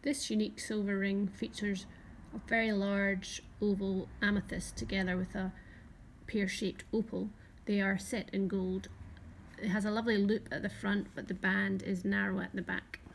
This unique silver ring features a very large oval amethyst together with a pear-shaped opal. They are set in gold. It has a lovely loop at the front, but the band is narrow at the back.